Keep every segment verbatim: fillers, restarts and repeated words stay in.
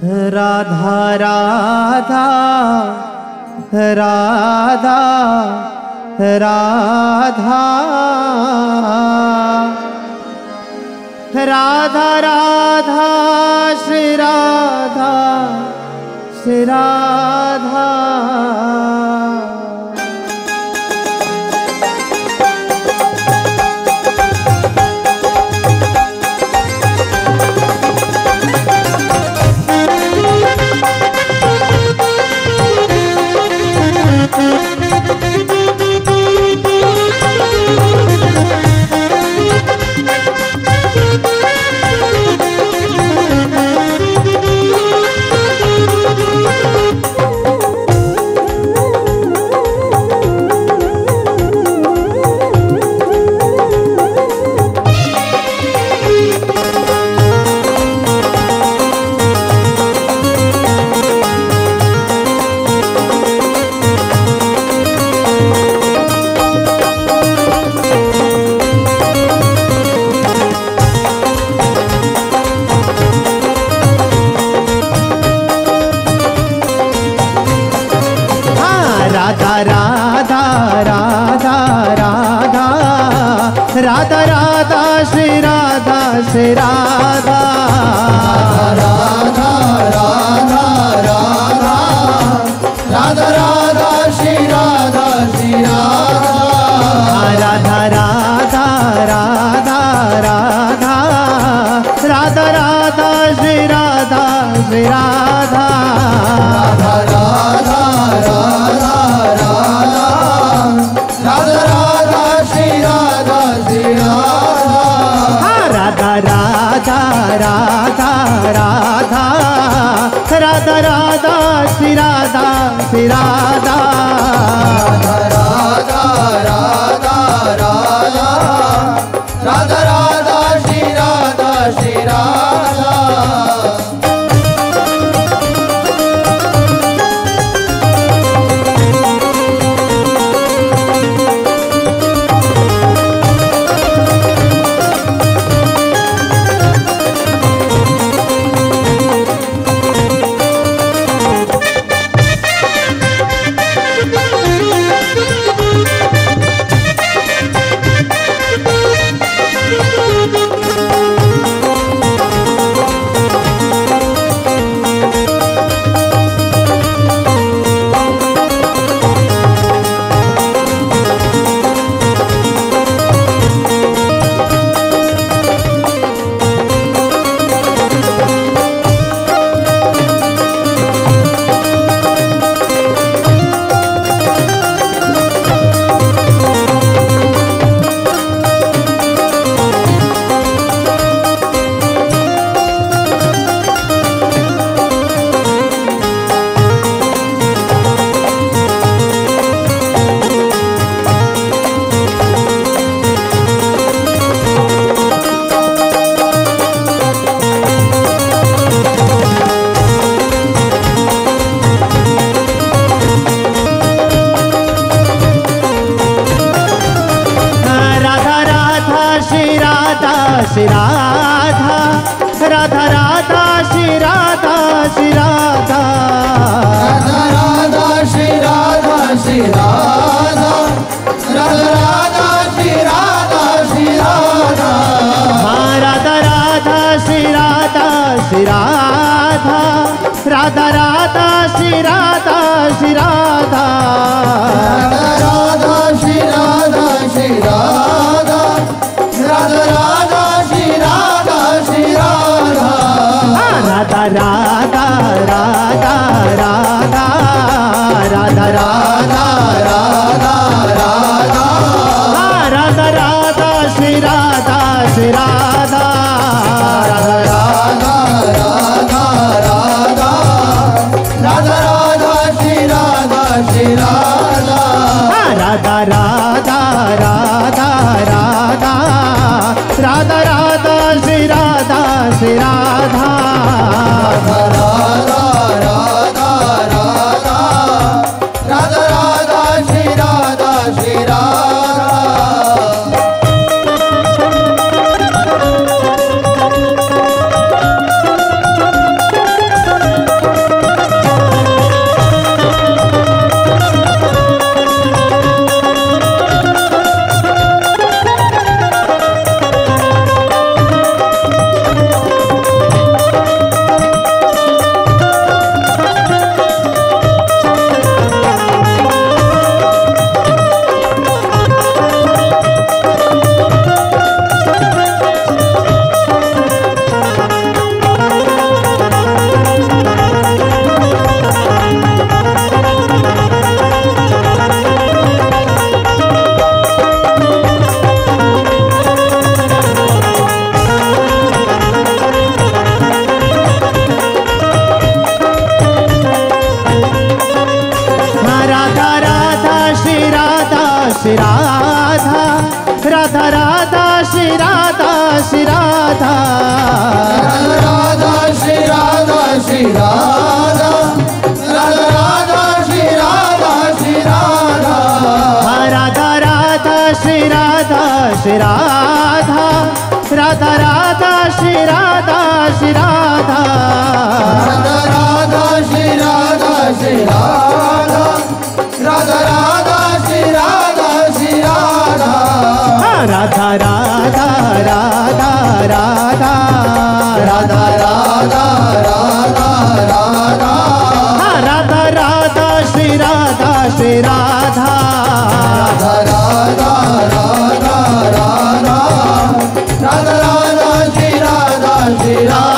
Radha Radha Radha Radha Radha Radha Shri Radha Shri Radha. Radha Radha Shri Radha Shri Radha. Radha Radha Radha Radha Radha Shri Radha Shri Radha. Radha Radha Radha Radha Radha Radha Shri Radha Shri Radha. Radha Radha Radha Radha Radha Radha Shri Radha Shri Radha. Radha Radha Radha Radha Radha Radha Shri Radha Shri Radha. Radha Radha Radha Radha Radha Shri Radha Shri Radha. Shri Radha Radha Radha Shri Radha Shri Radha. Radha Radha Shri Radha Shri Radha Radha Radha Shri Radha Shri Radha. Radha Radha Shri Radha Shri Radha Radha Radha Shri Radha Shri Radha. Radha Radha Shri Radha Shri Radha Radha Radha Shri Radha Shri Radha. Radha Radha Radha Radha Radha Radha Radha Radha Radha Radha Shri Radha Shri Radha. Radha Radha Radha Radha Radha Radha Shri Radha Shri Radha. Radha Radha Radha Radha Radha Radha Shri Radha Shri Radha. Radha Radha Radha Shri Radha Shri Radha Radha Radha Shri Radha Shri Radha Radha Radha Shri Radha Shri Radha Radha Radha Shri Radha Shri Radha Radha Radha Shri Radha Shri Radha Radha Radha Radha Radha Radha Radha Radha Radha Radha Radha Shri Radha Shri Radha Radha Radha Radha Radha Radha Radha Shri Radha Shri Radha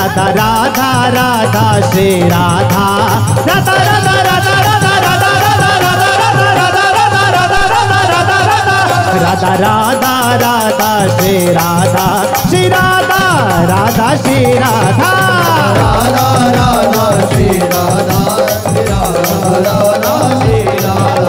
Radha Radha Radha Shri Radha Radha Radha Radha Radha Radha Radha Radha Radha Radha Radha Shri Radha Shri Radha Radha Shri Radha Radha Radha Shri Radha Radha Radha Shri Radha.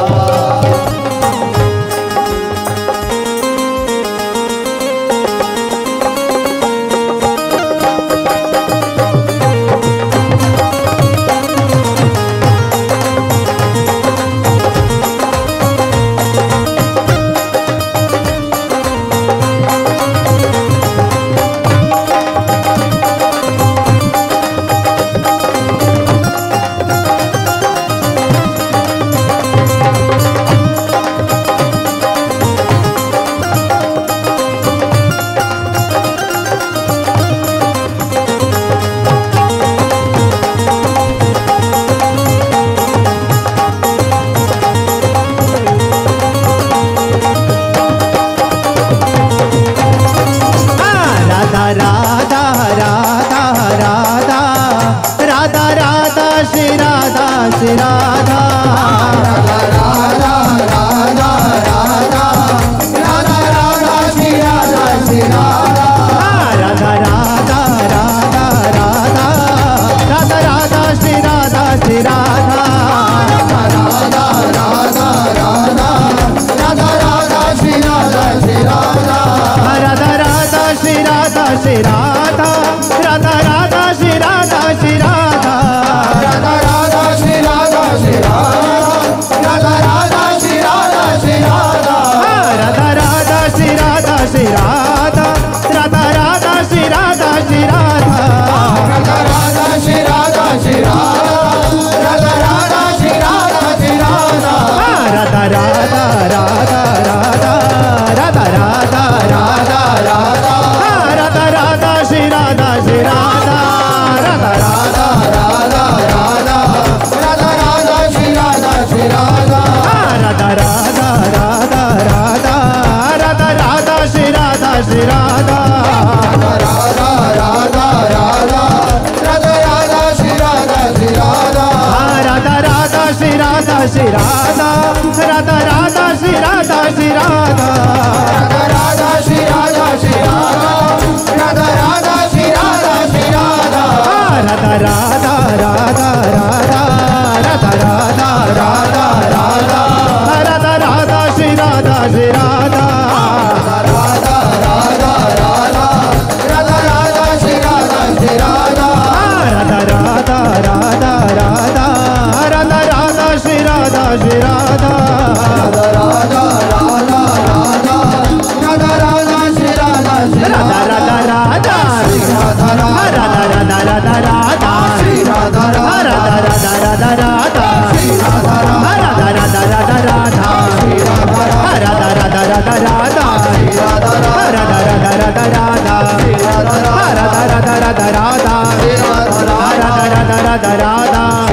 Shri Radha Shri Radha Radha Radha Radha Radha Radha Radha Shri Radha Shri Radha Radha Radha Radha Radha Radha Radha Shri Radha Shri Radha Radha Radha Radha Radha Radha Shri Radha Shri Radha Radha Radha Shri Radha Shri Radha Radha Radha Shri Radha Shri Radha Radha Radha Shri Radha Shri Radha Radha Radha Shri Radha Shri Radha Radha Radha Shri Radha Shri Radha Radha Radha Shri Radha Shri Radha Radha Radha Shri Radha Shri Radha Radha Radha Shri Radha Shri Radha Radha Radha Radha Radha Radha Radha Radha Radha Radha Radha Shri Radha Shri Radha Radha Radha Radha Radha Radha Radha Shri Radha Shri Radha Radha Radha Radha Radha Radha Radha Shri Radha Shri Radha Radha Radha Radha Radha Radha Shri Radha Shri Radha Radha Radha Shri Radha Shri Radha Radha Radha Shri Radha Shri Radha Radha Radha Shri Radha Shri Radha Radha Radha Shri Radha Shri Radha Radha Radha Radha Radha Radha Radha Radha Radha Radha Radha Shri Radha Shri Radha Radha Radha Radha Radha Radha Shri Radha Shri Radha Radha Radha Radha Radha Radha Radha Shri Radha Shri Radha Radha Radha Radha Radha Radha Radha Shri Radha Shri Radha Radha Radha Shri Radha Radha Radha Radha Radha Shri Radha Radha Radha Radha Radha Shri Radha Radha Radha Radha Radha Shri Radha Radha Radha Radha Radha Shri Radha Radha Radha Radha Radha Shri Radha Radha Radha Radha Radha Shri Radha Radha Radha Radha Radha